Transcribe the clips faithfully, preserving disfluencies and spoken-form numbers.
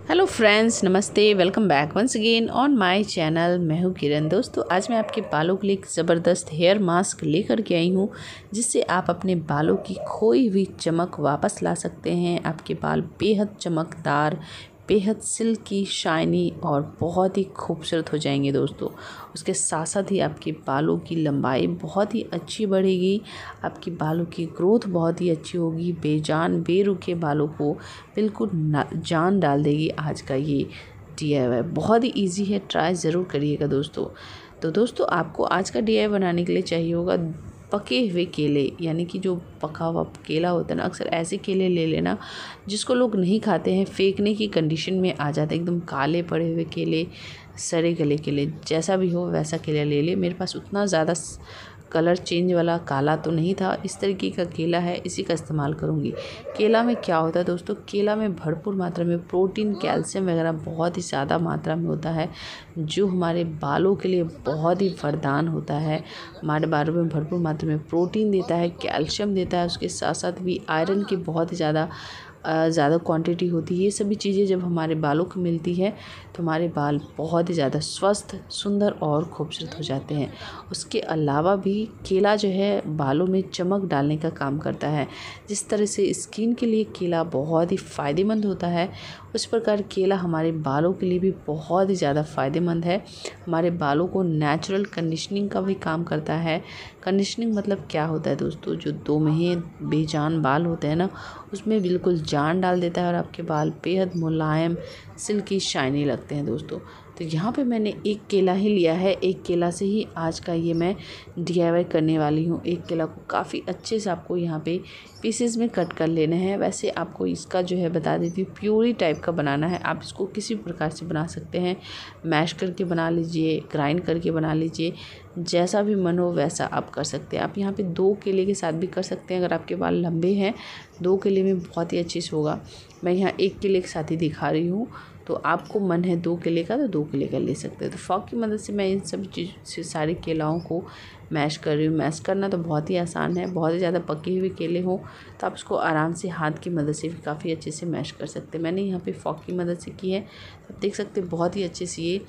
Hello friends, नमस्ते। Welcome back once again on my channel. मैं हूँ किरण। दोस्तों, आज मैं आपके बालों के लिए एक ज़बरदस्त हेयर मास्क लेकर के आई हूँ, जिससे आप अपने बालों की खोई हुई चमक वापस ला सकते हैं। आपके बाल बेहद चमकदार, बेहद सिल्की, शाइनी और बहुत ही खूबसूरत हो जाएंगे दोस्तों। उसके साथ साथ ही आपके बालों की लंबाई बहुत ही अच्छी बढ़ेगी, आपके बालों की ग्रोथ बहुत ही अच्छी होगी। बेजान बेरुखे बालों को बिल्कुल जान डाल देगी आज का ये डी आई वाई। बहुत ही इजी है, ट्राई ज़रूर करिएगा दोस्तों। तो दोस्तों, आपको आज का डी आई वाई बनाने के लिए चाहिए होगा पके हुए केले, यानी कि जो पका हुआ केला होता है ना, अक्सर ऐसे केले ले लेना जिसको लोग नहीं खाते हैं, फेंकने की कंडीशन में आ जाते हैं। एकदम काले पड़े हुए केले, सड़े गले केले, जैसा भी हो वैसा केला ले ले। मेरे पास उतना ज़्यादा कलर चेंज वाला काला तो नहीं था, इस तरीके का केला है, इसी का इस्तेमाल करूँगी। केला में क्या होता है दोस्तों, केला में भरपूर मात्रा में प्रोटीन, कैल्शियम वगैरह बहुत ही ज़्यादा मात्रा में होता है, जो हमारे बालों के लिए बहुत ही वरदान होता है। हमारे बालों में भरपूर मात्रा में प्रोटीन देता है, कैल्शियम देता है, उसके साथ साथ भी आयरन की बहुत ही ज़्यादा ज़्यादा क्वांटिटी होती है। ये सभी चीज़ें जब हमारे बालों को मिलती है तो हमारे बाल बहुत ही ज़्यादा स्वस्थ, सुंदर और खूबसूरत हो जाते हैं। उसके अलावा भी केला जो है बालों में चमक डालने का काम करता है। जिस तरह से स्किन के लिए केला बहुत ही फ़ायदेमंद होता है, उस प्रकार केला हमारे बालों के लिए भी बहुत ही ज़्यादा फ़ायदेमंद है। हमारे बालों को नेचुरल कंडीशनिंग का भी काम करता है। कंडीशनिंग मतलब क्या होता है दोस्तों, जो दो महीने बेजान बाल होते हैं ना, उसमें बिल्कुल जान डाल देता है और आपके बाल बेहद मुलायम, सिल्की, शाइनी लगते हैं दोस्तों। तो यहाँ पे मैंने एक केला ही लिया है, एक केला से ही आज का ये मैं डी आई वाई करने वाली हूँ। एक केला को काफ़ी अच्छे से आपको यहाँ पे पीसेस में कट कर लेना है। वैसे आपको इसका जो है बता देती हूँ, प्यूरी टाइप का बनाना है। आप इसको किसी प्रकार से बना सकते हैं, मैश करके बना लीजिए, ग्राइंड करके बना लीजिए, जैसा भी मन हो वैसा आप कर सकते हैं। आप यहाँ पे दो केले के साथ भी कर सकते हैं। अगर आपके बाल लंबे हैं, दो केले में बहुत ही अच्छे से होगा। मैं यहाँ एक केले के साथ ही दिखा रही हूँ, तो आपको मन है दो केले का तो दो केले का ले सकते हैं। तो फॉक की मदद से मैं इन सब चीज़ से सारे केलाओं को मैश कर रही हूँ। मैश करना तो बहुत ही आसान है। बहुत ही ज़्यादा पके हुए केले हों तो आप उसको आराम से हाथ की मदद से भी काफ़ी अच्छे से मैश कर सकते हैं। मैंने यहाँ पे फॉक की मदद से की है, आप देख सकते हैं बहुत ही अच्छे से ये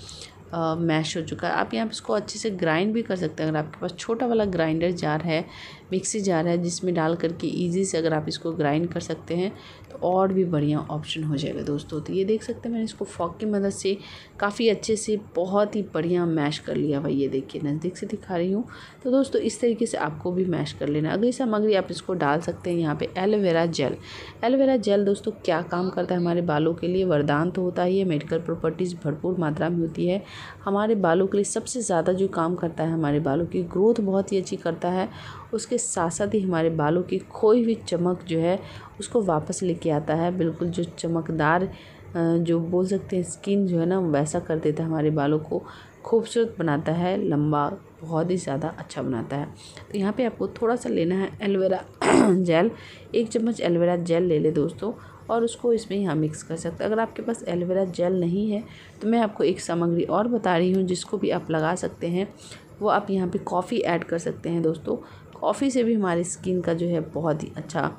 मैश हो चुका है। आप यहाँ पे इसको अच्छे से ग्राइंड भी कर सकते हैं। अगर आपके पास छोटा वाला ग्राइंडर जार है, मिक्सी जार है, जिसमें डाल करके ईजी से अगर आप इसको ग्राइंड कर सकते हैं तो और भी बढ़िया ऑप्शन हो जाएगा दोस्तों। तो ये देख सकते हैं मैंने इसको फॉक की मदद से काफ़ी अच्छे से बहुत ही बढ़िया मैश कर लिया भाई। ये देखिए नज़दीक से दिखा रही हूँ। तो दोस्तों, इस तरीके से आपको भी मैश कर लेना। अगली सामग्री आप इसको डाल सकते हैं यहाँ पे एलोवेरा जेल। एलोवेरा जेल दोस्तों क्या काम करता है हमारे बालों के लिए, वरदान तो होता ही है, मेडिकल प्रॉपर्टीज़ भरपूर मात्रा में होती है। हमारे बालों के लिए सबसे ज़्यादा जो काम करता है, हमारे बालों की ग्रोथ बहुत ही अच्छी करता है। उसके साथ साथ ही हमारे बालों की खोई हुई चमक जो है उसको वापस लेके आता है। बिल्कुल जो चमकदार, जो बोल सकते हैं स्किन जो है ना, वैसा कर देता है, हमारे बालों को खूबसूरत बनाता है, लंबा, बहुत ही ज़्यादा अच्छा बनाता है। तो यहाँ पे आपको थोड़ा सा लेना है एलोवेरा जेल। एक चम्मच एलोवेरा जेल ले ले दोस्तों, और उसको इसमें यहाँ मिक्स कर सकते हैं। अगर आपके पास एलोवेरा जेल नहीं है तो मैं आपको एक सामग्री और बता रही हूँ जिसको भी आप लगा सकते हैं। वो आप यहाँ पे कॉफ़ी ऐड कर सकते हैं दोस्तों। कॉफ़ी से भी हमारी स्किन का जो है बहुत ही अच्छा,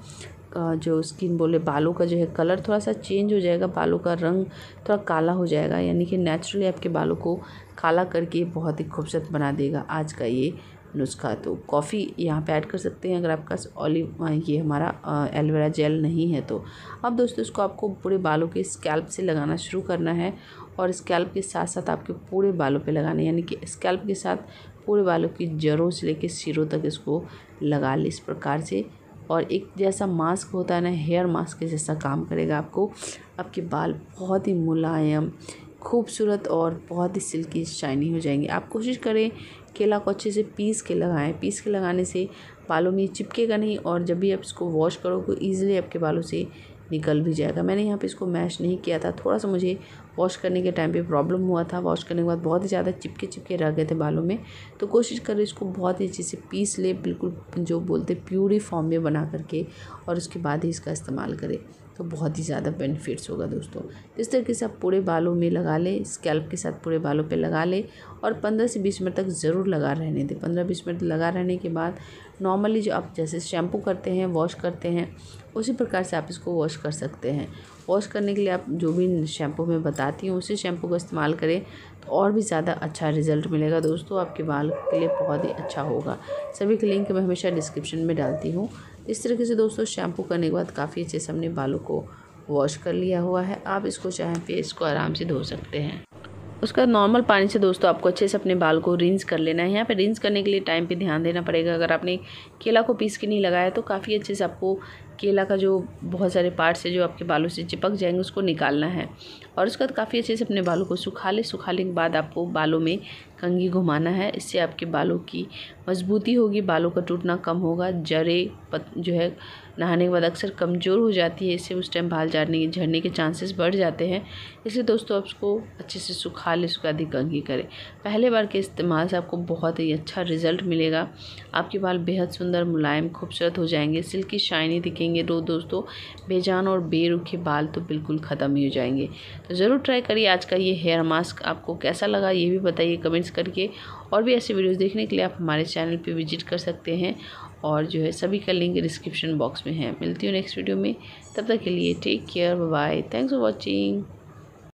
जो स्किन बोले बालों का जो है कलर थोड़ा सा चेंज हो जाएगा, बालों का रंग थोड़ा काला हो जाएगा, यानी कि नेचुरली आपके बालों को काला करके बहुत ही खूबसूरत बना देगा आज का ये नुस्खा। तो कॉफ़ी यहाँ पे ऐड कर सकते हैं अगर आपके पास ऑलिव ये हमारा एलोवेरा जेल नहीं है तो। अब दोस्तों, इसको आपको पूरे बालों के स्कैल्प से लगाना शुरू करना है, और स्कैल्प के साथ साथ आपके पूरे बालों पे लगाना है, यानी कि स्कैल्प के साथ पूरे बालों की जड़ों से लेकर सिरों तक इसको लगा ले इस प्रकार से। और एक जैसा मास्क होता है ना, हेयर मास्क के जैसा काम करेगा। आपको आपके बाल बहुत ही मुलायम, खूबसूरत और बहुत ही सिल्की, शाइनी हो जाएंगे। आप कोशिश करें केला को अच्छे से पीस के लगाएं। पीस के लगाने से बालों में चिपकेगा नहीं, और जब भी आप इसको वॉश करोगे ईज़िली आपके बालों से निकल भी जाएगा। मैंने यहाँ पे इसको मैश नहीं किया था, थोड़ा सा मुझे वॉश करने के टाइम पे प्रॉब्लम हुआ था। वॉश करने के बाद बहुत ही ज़्यादा चिपके चिपके रह गए थे बालों में। तो कोशिश करें इसको बहुत ही अच्छे से पीस ले, बिल्कुल जो बोलते प्यूरी फॉर्म में बना करके, और उसके बाद ही इसका इस्तेमाल करें। तो बहुत ही ज़्यादा बेनिफिट्स होगा दोस्तों। इस तरीके से आप पूरे बालों में लगा लें, स्कैल्प के साथ पूरे बालों पे लगा लें और पंद्रह से बीस मिनट तक ज़रूर लगा रहने दें। पंद्रह बीस मिनट लगा रहने के बाद नॉर्मली जो आप जैसे शैम्पू करते हैं, वॉश करते हैं, उसी प्रकार से आप इसको वॉश कर सकते हैं। वॉश करने के लिए आप जो भी शैम्पू मैं बताती हूँ उसी शैम्पू का इस्तेमाल करें तो और भी ज़्यादा अच्छा रिज़ल्ट मिलेगा दोस्तों, आपके बाल के लिए बहुत ही अच्छा होगा। सभी के लिंक मैं हमेशा डिस्क्रिप्शन में डालती हूँ। इस तरीके से दोस्तों शैम्पू करने के बाद काफ़ी अच्छे से हमने बालों को वॉश कर लिया हुआ है। आप इसको चाहें फेस को आराम से धो सकते हैं। उसका नॉर्मल पानी से दोस्तों आपको अच्छे से अपने बाल को रिंस कर लेना है। यहाँ पे रिंस करने के लिए टाइम पे ध्यान देना पड़ेगा। अगर आपने केला को पीस के नहीं लगाया तो काफ़ी अच्छे से आपको केला का जो बहुत सारे पार्ट्स है जो आपके बालों से चिपक जाएंगे उसको निकालना है। और उसके बाद काफ़ी अच्छे से अपने बालों को सुखा ले। सुखाने के बाद आपको बालों में कंघी घुमाना है। इससे आपके बालों की मजबूती होगी, बालों का टूटना कम होगा। जड़ें पत जो है नहाने के बाद अक्सर कमज़ोर हो जाती है, इससे उस टाइम बाल झड़ने झड़ने के चांसेस बढ़ जाते हैं। इसलिए दोस्तों आप उसको अच्छे से सुखा ले, उसके बाद कंघी करें। पहले बार के इस्तेमाल से आपको बहुत ही अच्छा रिज़ल्ट मिलेगा। आपके बाल बेहद सुंदर, मुलायम, खूबसूरत हो जाएंगे, सिल्की शाइनी दिखेंगे। रो दोस्तों बेजान और बेरुखे बाल तो बिल्कुल ख़त्म ही हो जाएंगे। तो ज़रूर ट्राई करिए आज का ये हेयर मास्क। आपको कैसा लगा ये भी बताइए कमेंट्स करके। और भी ऐसे वीडियोस देखने के लिए आप हमारे चैनल पे विजिट कर सकते हैं और जो है सभी का लिंक डिस्क्रिप्शन बॉक्स में है। मिलती हूँ नेक्स्ट वीडियो में, तब तक के लिए take care, bye bye, thanks for watching.